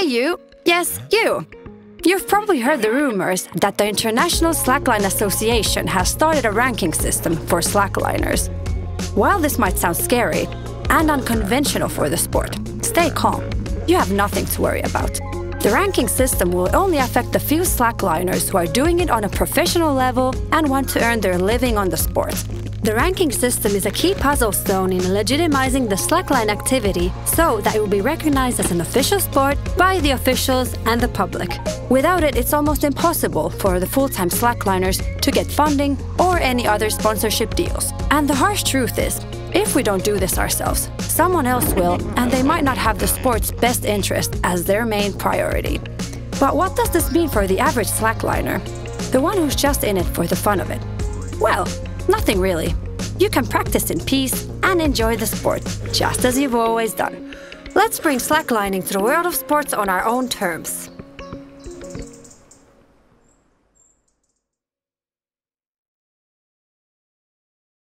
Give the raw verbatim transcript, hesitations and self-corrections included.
Hey you! Yes, you! You've probably heard the rumors that the International Slackline Association has started a ranking system for slackliners. While this might sound scary and unconventional for the sport, stay calm. You have nothing to worry about. The ranking system will only affect the few slackliners who are doing it on a professional level and want to earn their living on the sport. The ranking system is a key puzzle stone in legitimizing the slackline activity so that it will be recognized as an official sport by the officials and the public. Without it, it's almost impossible for the full-time slackliners to get funding or any other sponsorship deals. And the harsh truth is, if we don't do this ourselves, someone else will, and they might not have the sport's best interest as their main priority. But what does this mean for the average slackliner? The one who's just in it for the fun of it? Well, nothing really. You can practice in peace and enjoy the sport, just as you've always done. Let's bring slacklining to the world of sports on our own terms.